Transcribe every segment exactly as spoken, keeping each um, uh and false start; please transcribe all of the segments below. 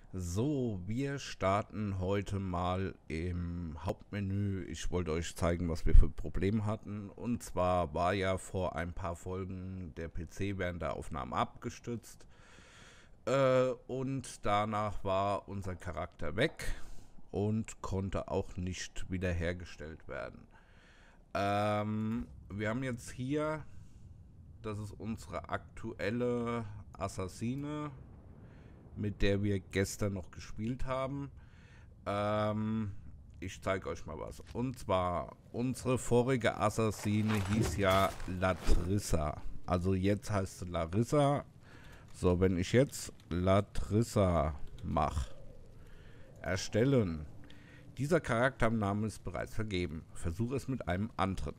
So, wir starten heute mal im Hauptmenü. Ich wollte euch zeigen, was wir für Probleme hatten. Und zwar war ja vor ein paar Folgen der P C während der Aufnahme abgestürzt. Äh, und danach war unser Charakter weg und konnte auch nicht wiederhergestellt werden. Ähm, wir haben jetzt hier, das ist unsere aktuelle Assassine, mit der wir gestern noch gespielt haben. Ähm, ich zeige euch mal was. Und zwar, unsere vorige Assassine hieß ja Latrissa. Also jetzt heißt sie Larissa. So, wenn ich jetzt Latrissa mache, erstellen. Dieser Charaktername ist bereits vergeben. Versuche es mit einem anderen.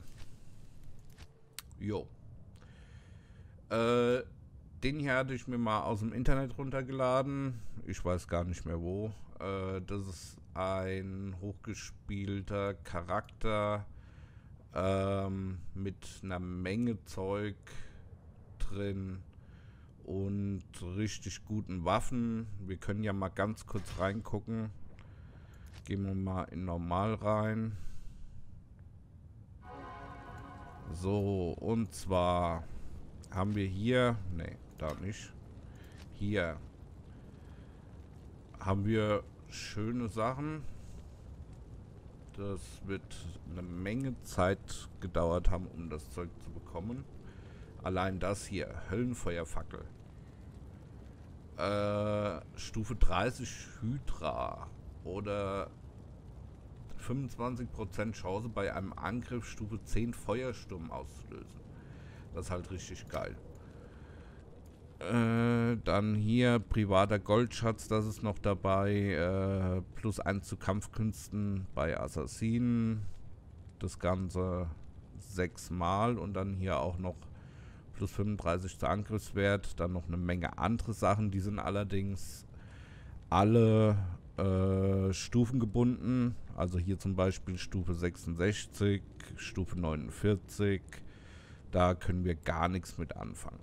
Jo. Äh, Den hier hatte ich mir mal aus dem Internet runtergeladen. Ich weiß gar nicht mehr wo. Äh, das ist ein hochgespielter Charakter ähm, mit einer Menge Zeug drin und richtig guten Waffen. Wir können ja mal ganz kurz reingucken. Gehen wir mal in Normal rein. So, und zwar haben wir hier, ne, da nicht. Hier haben wir schöne Sachen. Das wird eine Menge Zeit gedauert haben, um das Zeug zu bekommen. Allein das hier, Höllenfeuerfackel. Äh, Stufe dreißig Hydra oder fünfundzwanzig Prozent Chance bei einem Angriff Stufe zehn Feuersturm auszulösen. Das ist halt richtig geil. Äh, dann hier privater Goldschatz, das ist noch dabei. Äh, plus eins zu Kampfkünsten bei Assassinen. Das Ganze sechsmal und dann hier auch noch plus fünfunddreißig zu Angriffswert. Dann noch eine Menge andere Sachen. Die sind allerdings alle äh, Stufen gebunden. Also hier zum Beispiel Stufe sechsundsechzig, Stufe neunundvierzig. Da können wir gar nichts mit anfangen.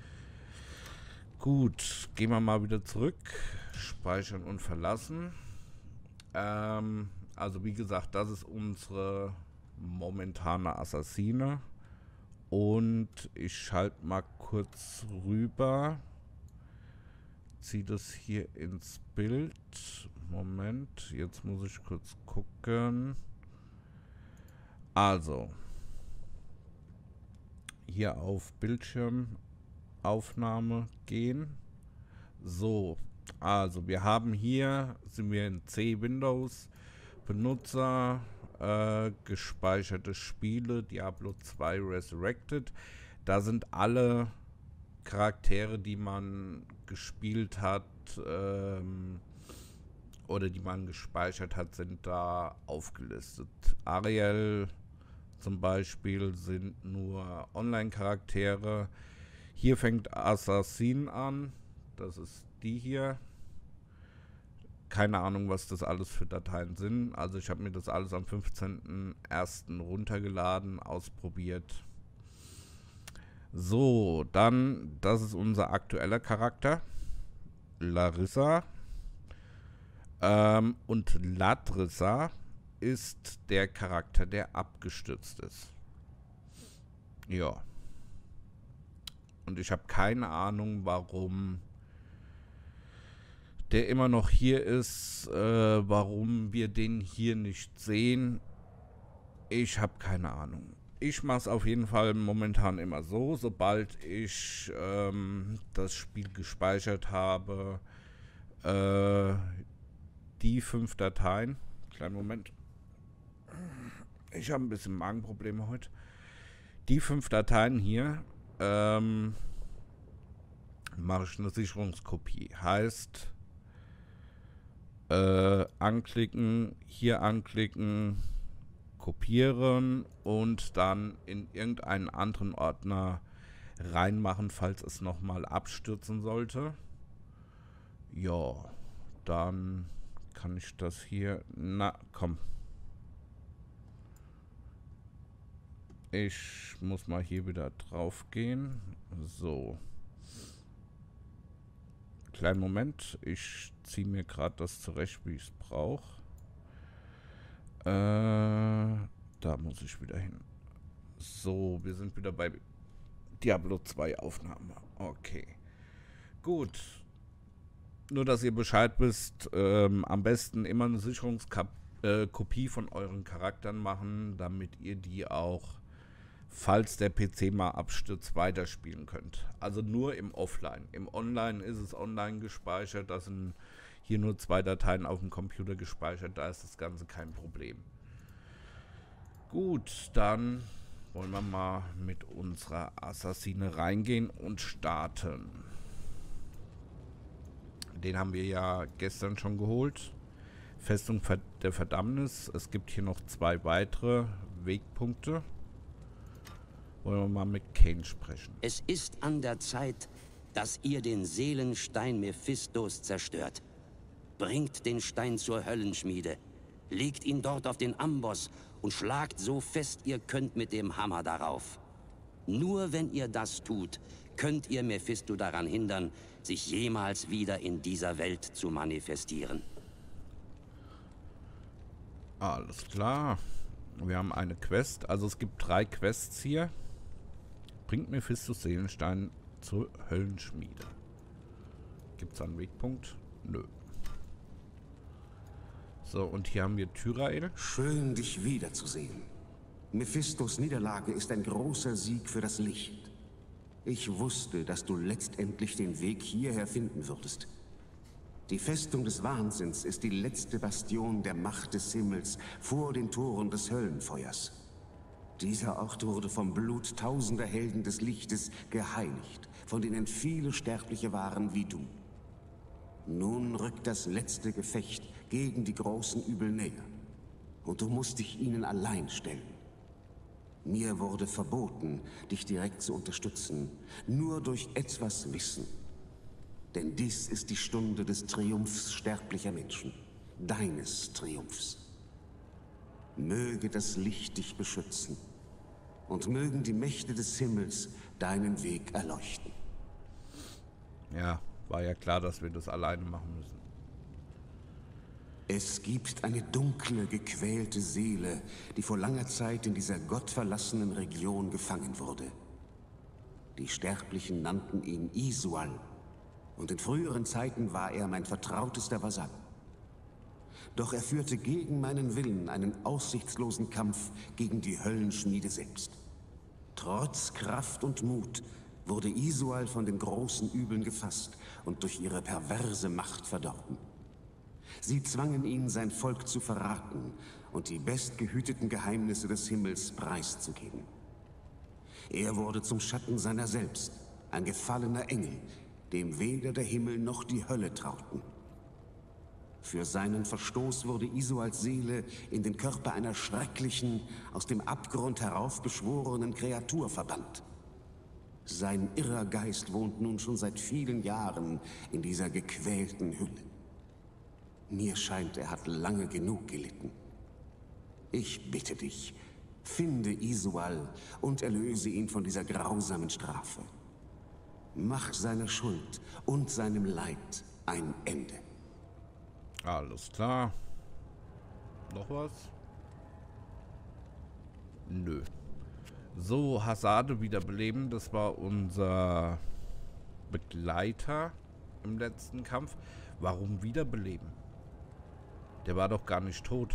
Gut, gehen wir mal wieder zurück. Speichern und verlassen. Ähm, also wie gesagt, das ist unsere momentane Assassine. Und ich schalte mal kurz rüber. Ziehe das hier ins Bild. Moment, jetzt muss ich kurz gucken. Also, hier auf Bildschirmaufnahme gehen. So, also wir haben hier, sind wir in C Windows, Benutzer, äh, gespeicherte Spiele, Diablo zwei Resurrected. Da sind alle Charaktere, die man gespielt hat ähm, oder die man gespeichert hat, sind da aufgelistet. Ariel zum Beispiel sind nur Online-Charaktere. Hier fängt Assassin an. Das ist die hier. Keine Ahnung, was das alles für Dateien sind. Also ich habe mir das alles am fünfzehnten ersten runtergeladen, ausprobiert. So, dann, das ist unser aktueller Charakter. Larissa. Ähm, und Latrissa ist der Charakter, der abgestürzt ist. Ja. Und ich habe keine Ahnung, warum der immer noch hier ist, äh, warum wir den hier nicht sehen. Ich habe keine Ahnung. Ich mache es auf jeden Fall momentan immer so, sobald ich ähm, das Spiel gespeichert habe, äh, die fünf Dateien. Kleinen Moment. Ich habe ein bisschen Magenprobleme heute. Die fünf Dateien hier ähm, mache ich eine Sicherungskopie. Heißt, äh, anklicken, hier anklicken, kopieren und dann in irgendeinen anderen Ordner reinmachen, falls es nochmal abstürzen sollte. Ja, dann kann ich das hier... Na, komm. Ich muss mal hier wieder drauf gehen. So. kleinen Moment. Ich ziehe mir gerade das zurecht, wie ich es brauche. Äh, da muss ich wieder hin. So, wir sind wieder bei Diablo zwei Aufnahme. Okay. Gut. Nur, dass ihr Bescheid wisst, ähm, am besten immer eine Sicherungskopie von euren Charakteren machen, damit ihr die auch, falls der P C mal abstürzt, weiterspielen könnt. Also nur im Offline. Im Online ist es online gespeichert, da sind hier nur zwei Dateien auf dem Computer gespeichert, da ist das Ganze kein Problem. Gut, dann wollen wir mal mit unserer Assassine reingehen und starten. Den haben wir ja gestern schon geholt. Festung der Verdammnis. Es gibt hier noch zwei weitere Wegpunkte. Wollen wir mal mit Kain sprechen. Es ist an der Zeit, dass ihr den Seelenstein Mephistos zerstört. Bringt den Stein zur Höllenschmiede. Legt ihn dort auf den Amboss und schlagt so fest ihr könnt mit dem Hammer darauf. Nur wenn ihr das tut, könnt ihr Mephisto daran hindern, sich jemals wieder in dieser Welt zu manifestieren. Alles klar. Wir haben eine Quest. Also es gibt drei Quests hier. Bringt Mephistos Seelenstein zur Höllenschmiede. Gibt es einen Wegpunkt? Nö. So, und hier haben wir Tyrael. Schön, dich wiederzusehen. Mephistos Niederlage ist ein großer Sieg für das Licht. Ich wusste, dass du letztendlich den Weg hierher finden würdest. Die Festung des Wahnsinns ist die letzte Bastion der Macht des Himmels vor den Toren des Höllenfeuers. Dieser Ort wurde vom Blut tausender Helden des Lichtes geheiligt, von denen viele Sterbliche waren wie du. Nun rückt das letzte Gefecht gegen die großen Übel näher. Und du musst dich ihnen allein stellen. Mir wurde verboten, dich direkt zu unterstützen, nur durch etwas Wissen. Denn dies ist die Stunde des Triumphs sterblicher Menschen, deines Triumphs. Möge das Licht dich beschützen und mögen die Mächte des Himmels deinen Weg erleuchten. Ja, war ja klar, dass wir das alleine machen müssen. Es gibt eine dunkle, gequälte Seele, die vor langer Zeit in dieser gottverlassenen Region gefangen wurde. Die Sterblichen nannten ihn Isual, und in früheren Zeiten war er mein vertrautester Vasall. Doch er führte gegen meinen Willen einen aussichtslosen Kampf gegen die Höllenschmiede selbst. Trotz Kraft und Mut wurde Isual von den großen Übeln gefasst und durch ihre perverse Macht verdorben. Sie zwangen ihn, sein Volk zu verraten und die bestgehüteten Geheimnisse des Himmels preiszugeben. Er wurde zum Schatten seiner selbst, ein gefallener Engel, dem weder der Himmel noch die Hölle trauten. Für seinen Verstoß wurde Isuals Seele in den Körper einer schrecklichen, aus dem Abgrund heraufbeschworenen Kreatur verbannt. Sein irrer Geist wohnt nun schon seit vielen Jahren in dieser gequälten Hülle. Mir scheint, er hat lange genug gelitten. Ich bitte dich, finde Isual und erlöse ihn von dieser grausamen Strafe. Mach seiner Schuld und seinem Leid ein Ende. Alles klar. Noch was? Nö. So, Hasade wiederbeleben. Das war unser Begleiter im letzten Kampf. Warum wiederbeleben? Der war doch gar nicht tot.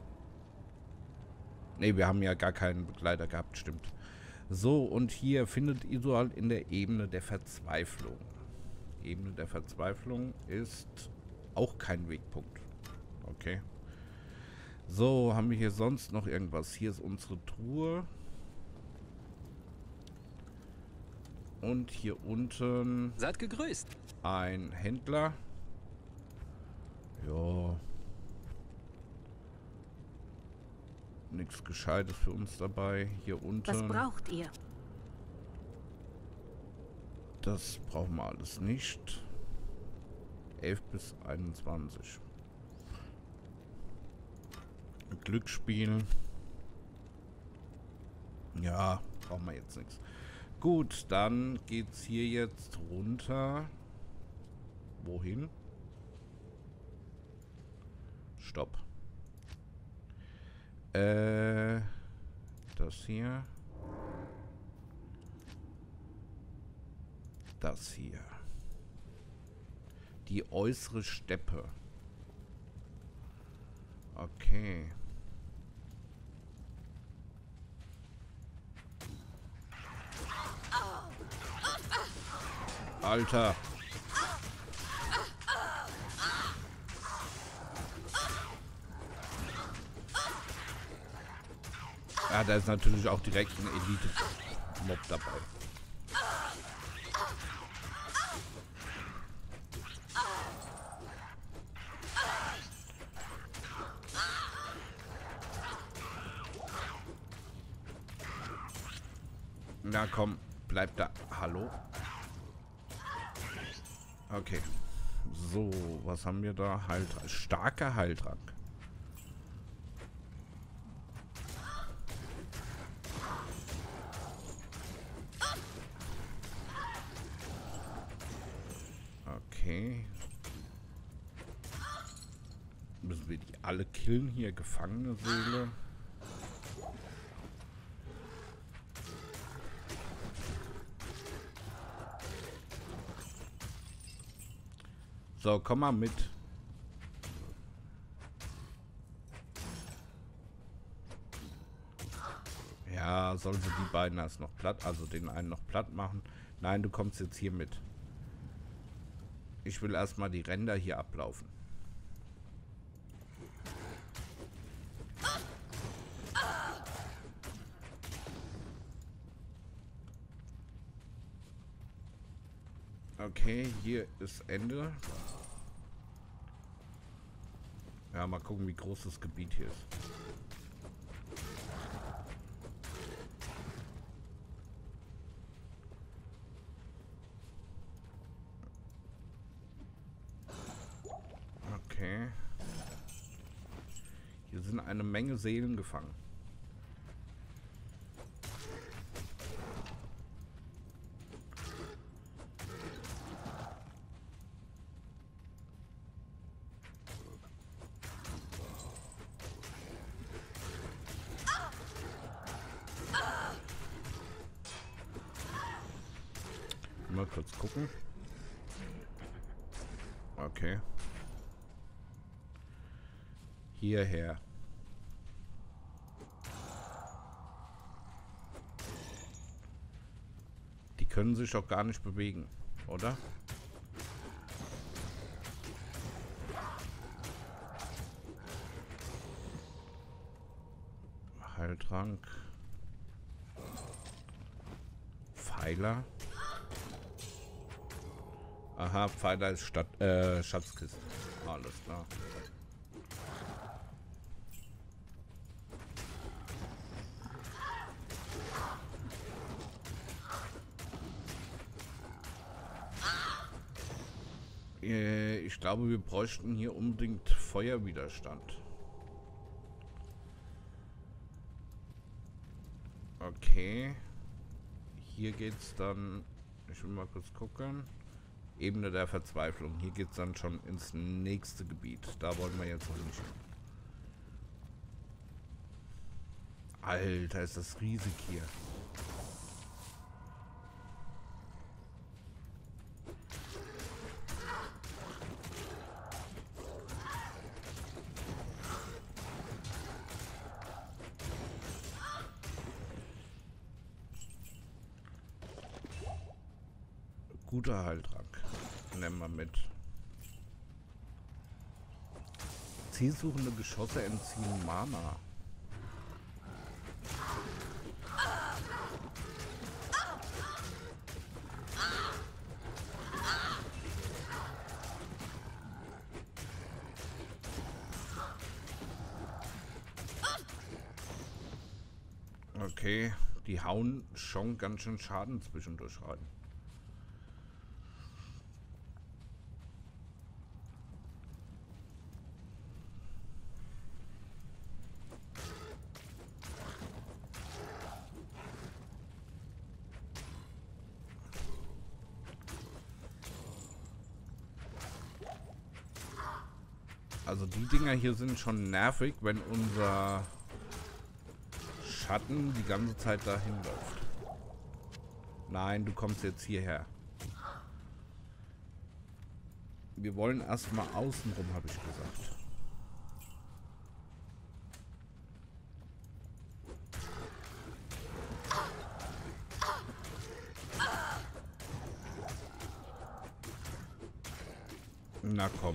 Ne, wir haben ja gar keinen Begleiter gehabt, stimmt. So, und hier findet Isual in der Ebene der Verzweiflung. Ebene der Verzweiflung ist auch kein Wegpunkt. Okay. So, haben wir hier sonst noch irgendwas? Hier ist unsere Truhe. Und hier unten... Seid gegrüßt. Ein Händler. Ja. Nichts Gescheites für uns dabei. Hier unten. Was braucht ihr? Das brauchen wir alles nicht. elf bis einundzwanzig. Glücksspiel. Ja, brauchen wir jetzt nichts. Gut, dann geht's hier jetzt runter. Wohin? Stopp. Äh, das hier. Das hier. Die äußere Steppe. Okay. Alter. Ja, da ist natürlich auch direkt ein Elite-Mob dabei. Na komm, bleib da. Hallo? Okay. So, was haben wir da? Heiltrank. Starker Heiltrank. Okay. Müssen wir die alle killen hier? Gefangene Seele. So, komm mal mit. Ja, sollen sie die beiden erst noch platt, also den einen noch platt machen? Nein, du kommst jetzt hier mit. Ich will erstmal die Ränder hier ablaufen. Okay, hier ist Ende. Ja, mal gucken, wie groß das Gebiet hier ist. Okay. Hier sind eine Menge Seelen gefangen. Mal kurz gucken. Okay. Hierher. Die können sich doch gar nicht bewegen, oder? Heiltrank. Pfeiler. Aha, Pfeiler ist Stadt, äh, Schatzkiste. Alles klar. Äh, ich glaube, wir bräuchten hier unbedingt Feuerwiderstand. Okay. Hier geht's dann... Ich will mal kurz gucken. Ebene der Verzweiflung. Hier geht es dann schon ins nächste Gebiet. Da wollen wir jetzt noch nicht. Alter, ist das riesig hier. Guter Heiltrank. Nehmen wir mit. Zielsuchende Geschosse entziehen Mana. Okay, die hauen schon ganz schön Schaden zwischendurch rein. Also die Dinger hier sind schon nervig, wenn unser Schatten die ganze Zeit dahin läuft. Nein, du kommst jetzt hierher. Wir wollen erstmal außenrum, habe ich gesagt. Na komm.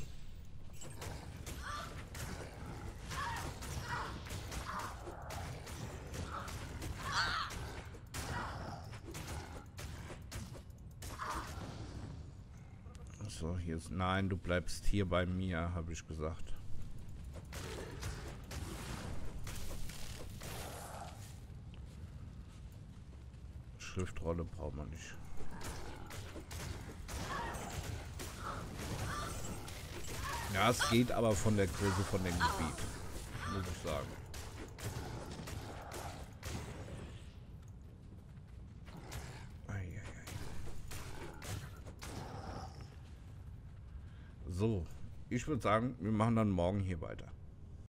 So, hier ist... Nein, du bleibst hier bei mir, habe ich gesagt. Schriftrolle braucht man nicht. Ja, es geht aber von der Größe von dem Gebiet, muss ich sagen. Eieiei. So, ich würde sagen, wir machen dann morgen hier weiter.